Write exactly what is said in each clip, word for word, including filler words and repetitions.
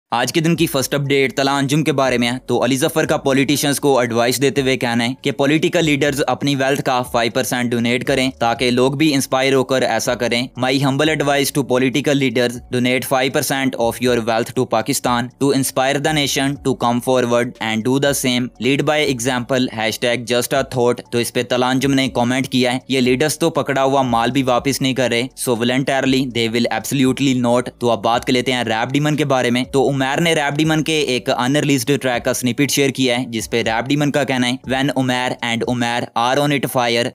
आज के दिन की फर्स्ट अपडेट तला अंजुम के बारे में है। तो अली जफर का पॉलिटिशियंस को एडवाइस देते हुए कहना है कि पॉलिटिकल लीडर्स अपनी वेल्थ का फाइव परसेंट डोनेट करें ताकि लोग भी इंस्पायर होकर ऐसा करें। My humble advice to political leaders, donate five percent of your wealth to Pakistan to inspire the nation to come forward and do the same, lead by example, hashtag just a thought. तो इस पे तला अंजुम ने comment किया है, ये leaders तो पकड़ा हुआ माल भी वापस नहीं कर रहे, so voluntarily they will absolutely not. तो अब बात कर लेते हैं रैप डीमन के बारे में। तो उमर ने रैप डीमन के एक अनरिलीज्ड ट्रैक का स्निपेट शेयर किया है जिसपे रैप डीमन का कहना है, when Umar and Umar are on it fire.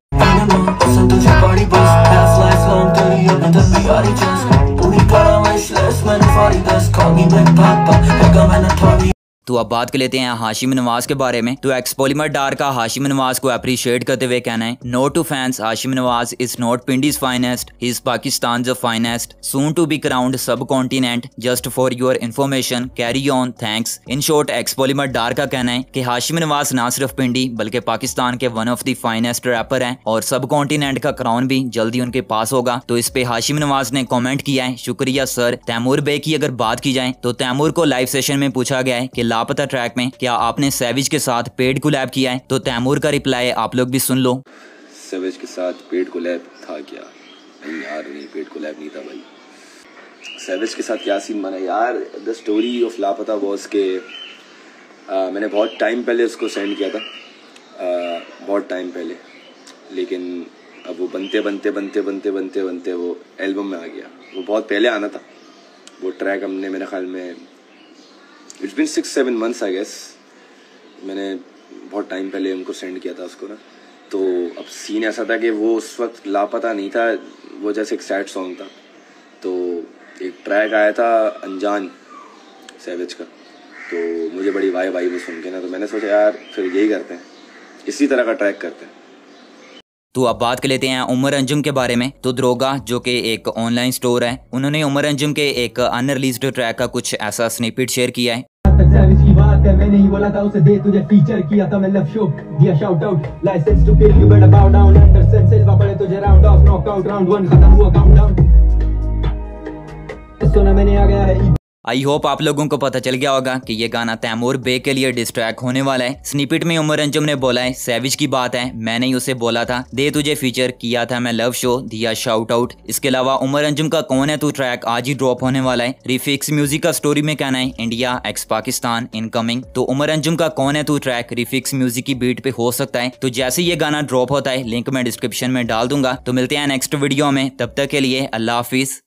तो अब बात कर लेते हैं हाशिम नवाज के बारे में। तो एक्स पॉलीमर डार का हाशिम नवाज को अप्रिशिएट करते हुए कहना है, no to fans, Hashim Nawaz is not Pindi's finest, he is Pakistan's finest, soon to be crowned subcontinent, just for your information, carry on, thanks. In short x polymer Dar का कहना है कि हाशिम नवाज ना सिर्फ पिंडी बल्कि पाकिस्तान के one of the finest rapper हैं और सब कॉन्टिनेंट का क्राउन भी जल्दी उनके पास होगा। तो इस पे हाशिम नवाज ने कॉमेंट किया है, शुक्रिया सर। तैमूर बे की अगर बात की जाए तो तैमूर को लाइव सेशन में पूछा गया है कि लापता ट्रैक में क्या आपने सैविज के साथ पेड कोलैब किया है, तो तैमूर का रिप्लाई आप लोग भी सुन लो। सैविज के साथ पेड कोलैब था क्या? नहीं यार, नहीं, पेड कोलैब नहीं था भाई। सैविज के साथ क्या सीन बना यार, the story of Lapata boss के आ, मैंने बहुत टाइम पहले उसको सेंड किया था, आ, बहुत टाइम पहले, लेकिन अब वो बनते बनते बनते बनते बनते बनते वो एल्बम में आ गया। वो बहुत पहले आना था वो ट्रैक, हमने मेरे ख्याल में it's been six seven months I guess, मैंने बहुत टाइम पहले उनको सेंड किया था उसको ना। तो अब सीन ऐसा था कि वो उस वक्त लापता नहीं था, वो जैसे एक सैड सॉन्ग था। तो एक ट्रैक आया था अनजान सैविज का, तो मुझे बड़ी वाई वाई वो सुन के ना, तो मैंने सोचा यार फिर यही करते हैं, इसी तरह का ट्रैक करते हैं। तो अब बात कर लेते हैं उमर अंजुम के बारे में। तो द्रोगा जो कि एक ऑनलाइन स्टोर है, उन्होंने उमर अंजुम के एक अनरिलीज्ड ट्रैक का कुछ ऐसा स्निपेट शेयर किया है। की बात है, मैंने ही बोला था उसे दे, तुझे फीचर किया था मैं, लव शो दिया shout out, license to kill you better bow down, under senses वापरे तुझे round off, knockout round one खत्म हुआ काउंटडाउन, सुना मैंने आ गया है। आई होप आप लोगों को पता चल गया होगा कि ये गाना तैमूर बे के लिए डिस्ट्रैक्ट होने वाला है। स्निपेट में उमर अंजुम ने बोला है, सैविज की बात है, मैंने ही उसे बोला था, दे तुझे फीचर किया था मैं, लव शो दिया शाउट आउट। इसके अलावा उमर अंजुम का कौन है तू ट्रैक आज ही ड्रॉप होने वाला है। रिफिक्स म्यूजिक का स्टोरी में कहना है, इंडिया एक्स पाकिस्तान इनकमिंग। तो उमर अंजुम का कौन है तू ट्रैक रिफिक्स म्यूजिक की बीट पे हो सकता है। तो जैसे ये गाना ड्रॉप होता है लिंक मैं डिस्क्रिप्शन में डाल दूंगा। तो मिलते हैं नेक्स्ट वीडियो में, तब तक के लिए अल्लाह हाफिज।